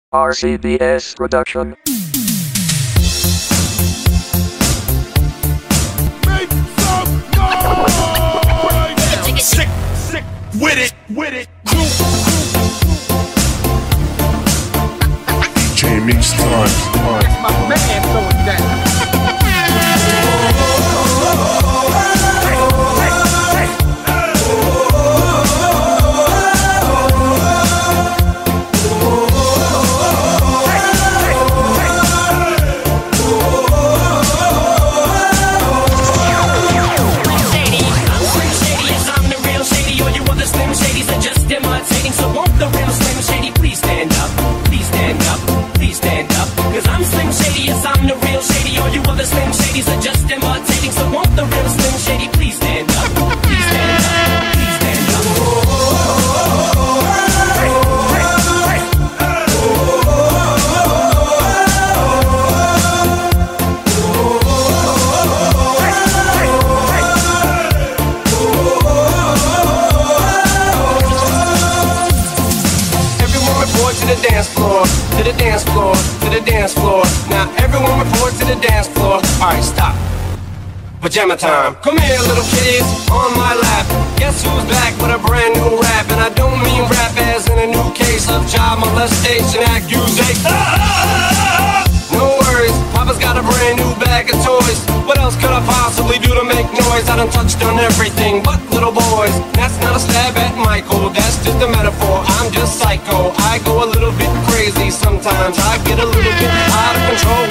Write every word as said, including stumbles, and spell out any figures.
R C B S production. Make some noise! Sick, sick, with it, with it. D J Mix time. That's my man throwing down. So won't the real Slim Shady please stand up, please stand up, please stand up. Cause I'm Slim Shady, yes I'm the real Shady. All you other Slim Shadys are just imitating. So won't the real Slim Shady please stand up, please stand up, please stand up. To the dance floor, to the dance floor, to the dance floor. Now everyone report to the dance floor. Alright, stop. Pajama time. Come here, little kitties, on my lap. Guess who's back with a brand new rap? And I don't mean rap as in a new case of child molestation accusation. Ah! No worries, Papa's got a brand new bag of toys. What else could I possibly do to make noise? I done touched on everything but little boys. That's not a stab at Michael, that's just a metaphor. I'm just psycho, I go a little bit crazy sometimes. I get a little bit out of control